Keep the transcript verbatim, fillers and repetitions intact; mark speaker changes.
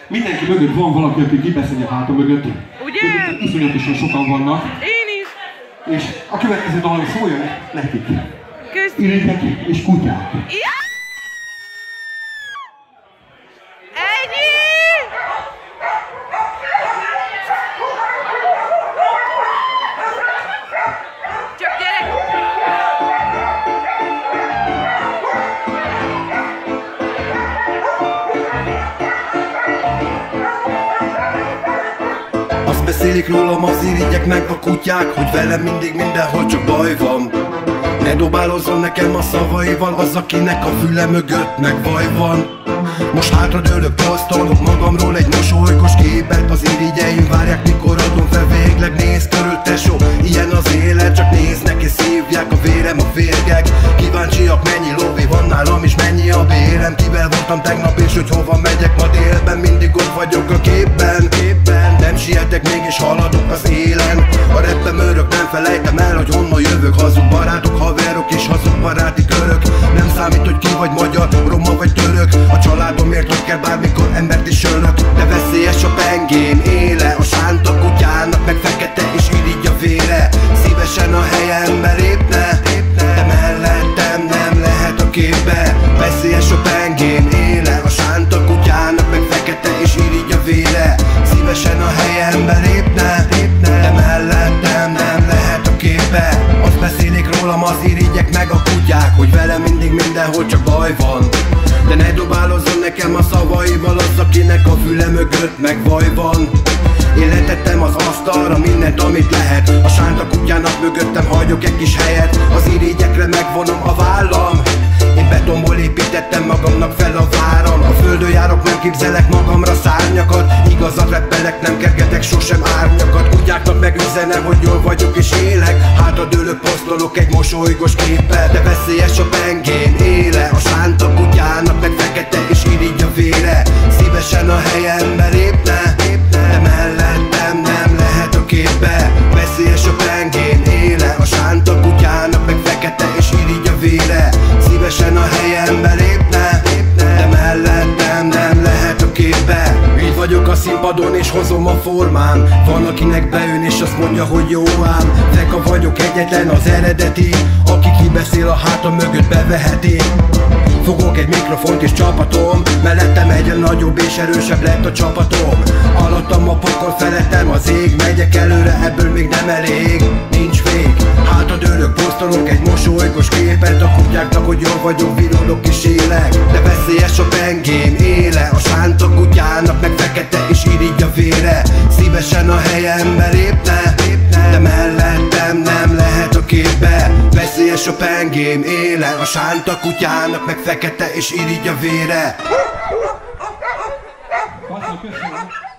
Speaker 1: Mindenki mögött van valaki, aki kibeszélni a háta mögött.
Speaker 2: Ugye?
Speaker 1: Iszonyatosan sokan vannak.
Speaker 2: Én is.
Speaker 1: És a következő dal szóljon nekik.
Speaker 2: Köszönöm.
Speaker 1: Irigyek és kutyák.
Speaker 2: Ja! Ennyi! Csak gyere!
Speaker 3: Azt beszélik rólam az irigyek meg a kutyák, hogy velem mindig mindenhol csak baj van. Ne dobálozzon nekem a szavaival, az akinek a füle mögött meg baj van. Most hátradőlök, posztolok magamról egy mosolygos képet. Az irigyeim várják, mikor adom fel végleg. Nézd körül, tesó, ilyen az élet. Csak néznek és szívják a vérem, a férgek. Kíváncsiak, mennyi lóvé van nálam és mennyi a bérem. Kivel voltam tegnap és hogy hova megyek ma délben. Mindig ott vagyok a képben, képben. Nem sietek, mégis haladok az élen. A rappem örök, nem felejtem el, hogy honnan jövök. Hazug barátok, haverok és hazug baráti körök. Nem számít, hogy ki vagy magyar, roma vagy török. A családomért ott kell bármikor embert is ölök. De veszélyes a pengém éle, a sánta kutyának meg fekete és irigy a vére. Szívesen a helyembe lépne, de mellettem nem lehet a képbe. Veszélyes a pengém éle, a sánta kutyának meg fekete és irigy a vére. Szívesen a helyembe lépne, de mellettem nem lehet a képbe. Azt beszélik rólam az irigyek meg a kutyák, hogy velem mindig mindenhol csak baj van. De ne dobálozzon nekem a szavaival, az akinek a füle mögött meg baj van. Én letettem az asztalra mindent, amit lehet. A sánta kutyának mögöttem hagyok egy kis helyet. Az irigyekre megvonom a vállam. Én betonból építettem magamnak fel a váram. A földön járok, nem képzelek magamra szárnyakat. Igazat reppelek, nem kergetek sosem árnyakat. Kutyáknak megüzenem, hogy jól vagyok és élek. Hátradőlök, posztolok egy mosolygos képpel. De veszélyes a pengém éle, a sánta kutyának meg fekete és irigy a vére. Szívesen a helyembe lépne, de mellettem nem lehet a képbe. Veszélyes a pengém éle, a sánta kutyának meg fekete és irigy a vére. Szívesen a helyembe lépne, de mellettem nem lehet a képbe. Így vagyok a színpadon és hozom a formám. Van akinek bejön és azt mondja, hogy jó ám. Feka vagyok egyetlen az eredeti, aki kibeszél a hátam mögött beveheti. Fogok egy mikrofont és csapatom, mellettem egyre nagyobb és erősebb lett a csapatom. Alattam a pokol, felettem az ég, megyek előre, ebből még nem elég, nincs vég. Hátradőlök, posztolok egy mosolygos képet a kutyáknak, hogy jól vagyok, virulok és élek. De veszélyes a pengém éle, a sánta kutyának meg fekete és irigy a vére. Szívesen a helyembe lépne, de mellettem nem lehet a képbe. Veszélyes a pengém éle, a sánta kutyának meg fekete és irigy a vére.
Speaker 1: Köszönöm.